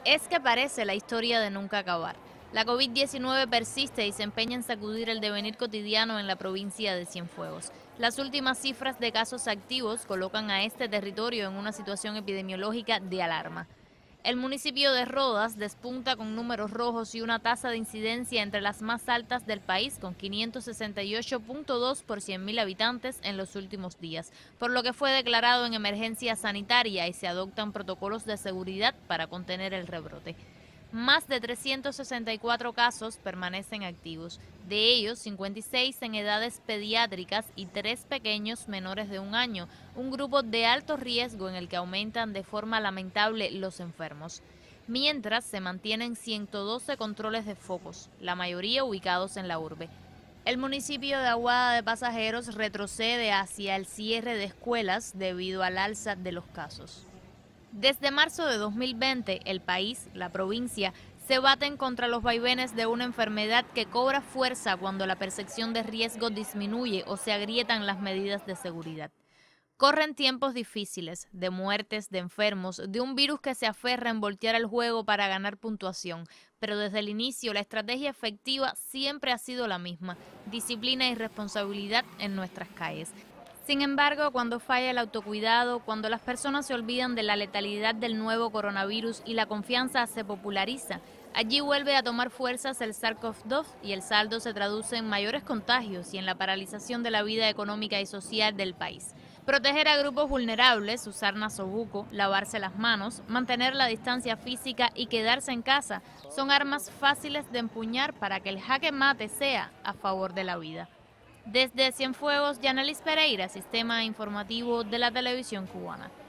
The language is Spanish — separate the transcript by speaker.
Speaker 1: Es que parece la historia de nunca acabar. La COVID-19 persiste y se empeña en sacudir el devenir cotidiano en la provincia de Cienfuegos. Las últimas cifras de casos activos colocan a este territorio en una situación epidemiológica de alarma. El municipio de Rodas despunta con números rojos y una tasa de incidencia entre las más altas del país, con 568.2 por 100.000 habitantes en los últimos días, por lo que fue declarado en emergencia sanitaria y se adoptan protocolos de seguridad para contener el rebrote. Más de 364 casos permanecen activos, de ellos 56 en edades pediátricas y 3 pequeños menores de un año, un grupo de alto riesgo en el que aumentan de forma lamentable los enfermos. Mientras se mantienen 112 controles de focos, la mayoría ubicados en la urbe. El municipio de Aguada de Pasajeros retrocede hacia el cierre de escuelas debido al alza de los casos. Desde marzo de 2020, el país, la provincia, se baten contra los vaivenes de una enfermedad que cobra fuerza cuando la percepción de riesgo disminuye o se agrietan las medidas de seguridad. Corren tiempos difíciles, de muertes, de enfermos, de un virus que se aferra en voltear el juego para ganar puntuación, pero desde el inicio la estrategia efectiva siempre ha sido la misma: disciplina y responsabilidad en nuestras calles. Sin embargo, cuando falla el autocuidado, cuando las personas se olvidan de la letalidad del nuevo coronavirus y la confianza se populariza, allí vuelve a tomar fuerzas el SARS-CoV-2 y el saldo se traduce en mayores contagios y en la paralización de la vida económica y social del país. Proteger a grupos vulnerables, usar nasobuco, lavarse las manos, mantener la distancia física y quedarse en casa son armas fáciles de empuñar para que el jaque mate sea a favor de la vida. Desde Cienfuegos, Yanelis Pereira, Sistema Informativo de la Televisión Cubana.